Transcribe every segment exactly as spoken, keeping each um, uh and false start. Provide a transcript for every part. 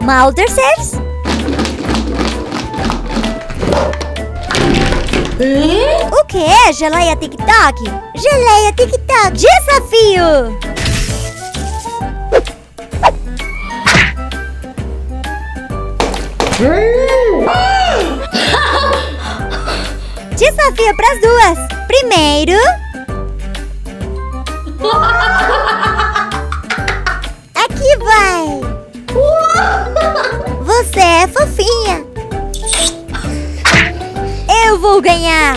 Maltersers? O que é geleia tic-tac? Geleia tic-tac. Desafio! Desafio para as duas. Primeiro... Aqui vai. Você é fofinha. Eu vou ganhar.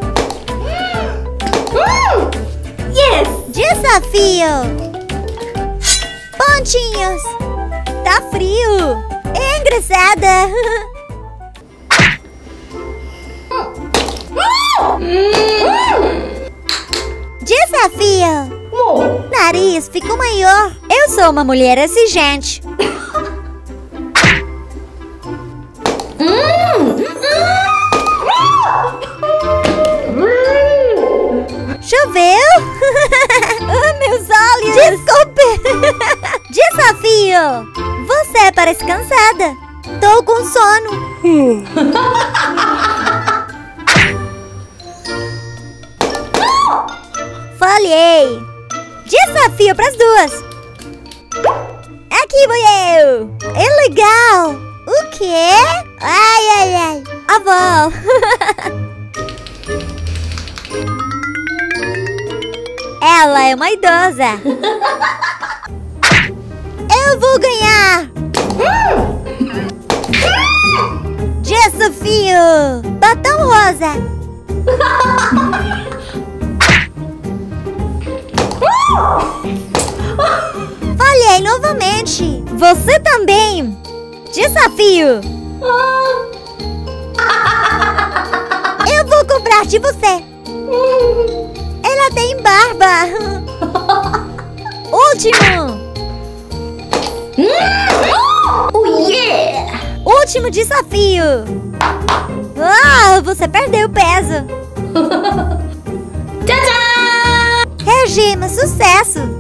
Yes! Desafio. Pontinhos. Tá frio. É engraçada. Desafio. Nariz ficou maior. Eu sou uma mulher exigente. Choveu? Oh, meus olhos. Desculpe. Desafio. Você parece cansada. Tô com sono. Falhei. Desafio para as duas. Aqui vou eu. É legal. O quê? Ai, ai, ai. Avó. Ela é uma idosa. Eu vou ganhar. Desafio. Batom rosa. Falhei novamente. Você também. Desafio. Eu vou cobrar de você. Ela tem barba. Último. Oh, yeah. Último desafio. Ah, você perdeu peso. Tchau, tchau. Regime, sucesso.